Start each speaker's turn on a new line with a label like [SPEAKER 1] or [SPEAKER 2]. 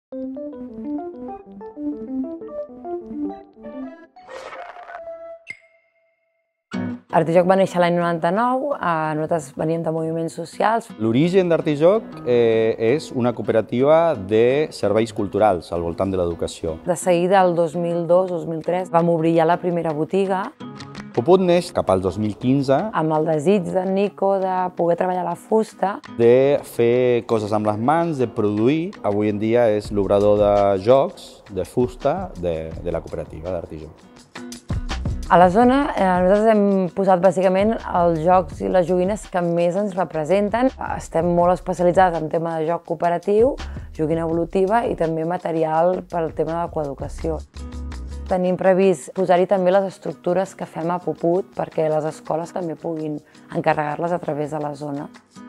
[SPEAKER 1] Artijoc va néixer l'any 99, nosaltres veníem de moviments socials.
[SPEAKER 2] L'origen d'Artijoc és una cooperativa de serveis culturals al voltant de l'educació.
[SPEAKER 1] De seguida, el 2002-2003, vam obrir ja la primera botiga.
[SPEAKER 2] Puput neix cap al 2015
[SPEAKER 1] Amb el desig d'en Nico de poder treballar la fusta.
[SPEAKER 2] de fer coses amb les mans, de produir. Avui en dia és l'obrador de jocs de fusta de la cooperativa d'Artijoc.
[SPEAKER 1] A la zona nosaltres hem posat bàsicament els jocs i les joguines que més ens representen. Estem molt especialitzats en tema de joc cooperatiu, joguina evolutiva i també material pel tema de la coeducació. Tenim previst posar-hi també les estructures que fem a Puput perquè les escoles també puguin encarregar-les a través de la zona.